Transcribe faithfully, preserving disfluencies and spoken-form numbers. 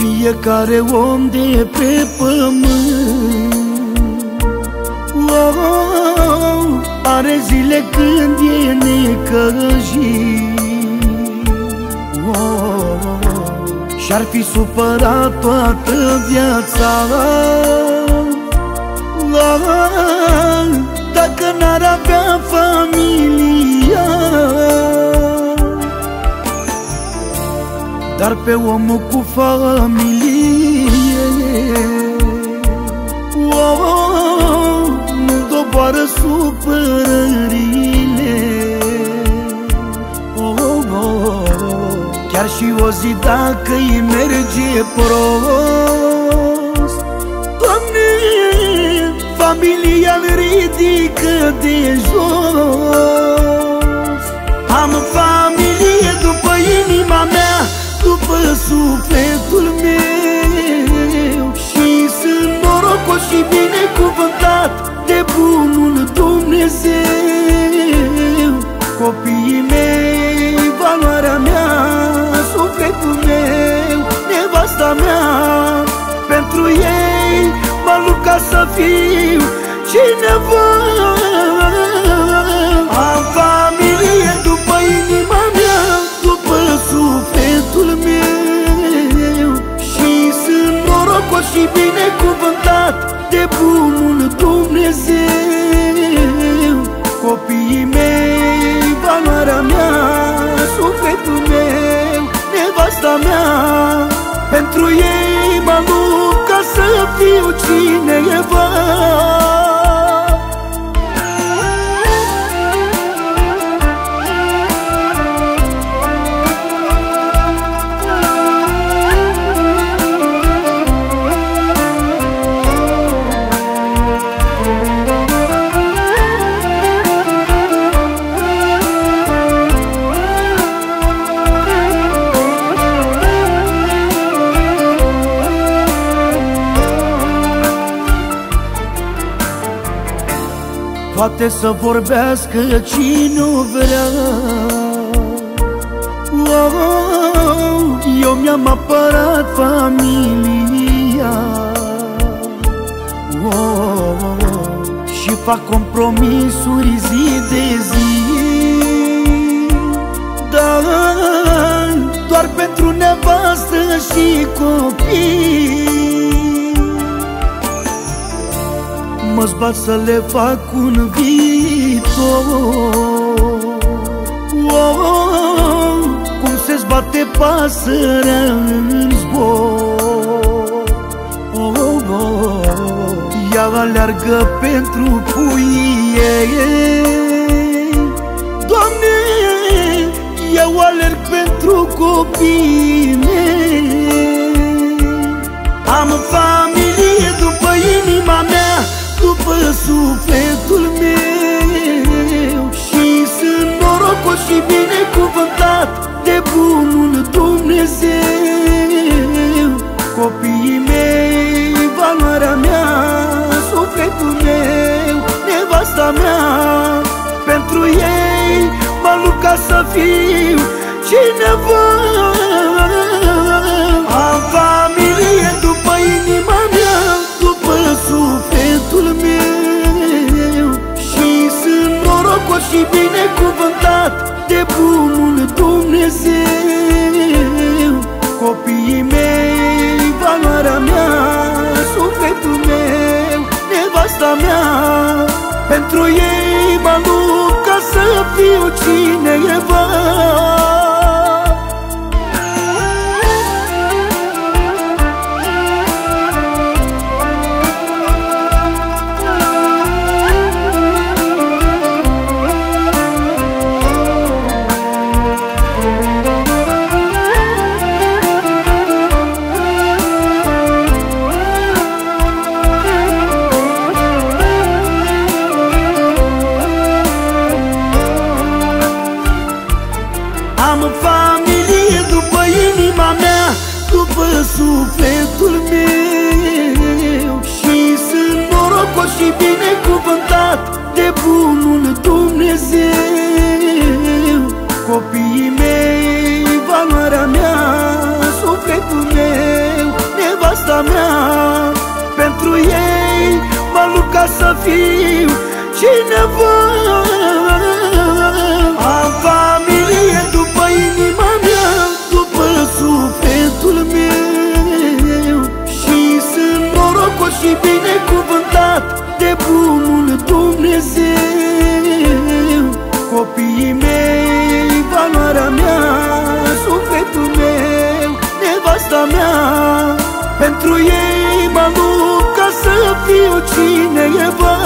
fiecare om de pe pământ. Oh, oh, are zile când e necăjit. Oh, oh, și-ar fi supărat toată viața oh, dacă n-ar avea familia. Dar pe omul cu familie oh, oh, nu doboară supărările oh, oh, oh. Chiar și o zi dacă îi merge prost, Doamne, familia-l ridică de jos. Am familie după inima mea, după sufletul meu, și sunt norocos și binecuvântat de bunul Dumnezeu. Copiii mei, valoarea mea, sufletul meu, nevasta mea, pentru ei mă lupt ca să fiu cineva. Am familie după inima mea, după sufletul meu, și sunt norocos și binecuvântat de bunul Dumnezeu. Copiii mei, valoarea mea, sufletul meu, nevasta mea, pentru ei mă lupt ca să fiu cineva. Poate să vorbească cine vrea oh, oh, eu mi-am apărat familia oh, oh, și fac compromisuri zi de zi. Dar doar pentru nevastă și copii mă zbat să le fac un viitor oh, oh, cum se zbate pasărea în zbor oh, oh, ea aleargă pentru puii ei. Doamne, eu alerg pentru copiii mei. Am familie după inima mea, după sufletul meu, și sunt norocos și binecuvântat de bunul Dumnezeu. Copiii mei, valoarea mea, sufletul meu, nevasta mea, pentru ei mă lupt ca să fiu cineva. Am familie după inima mea, după sufletul meu, și sunt norocos și binecuvântat de bunul Dumnezeu. Copiii mei, valoarea mea, sufletul meu, nevasta mea, pentru ei mă lupt ca să fiu cineva. Am familie după inima mea, după sufletul meu, și sunt norocos și binecuvântat de bunul Dumnezeu. Copiii mei, valoarea mea, sufletul meu, nevasta mea. Pentru ei mă lupt ca să fiu cineva. Am familie după inima mea, după sufletul meu, și sunt norocos și binecuvântat de bunul Dumnezeu. Copiii mei, valoarea mea, sufletul meu, nevasta mea. Pentru ei mă lupt ca să fiu cineva.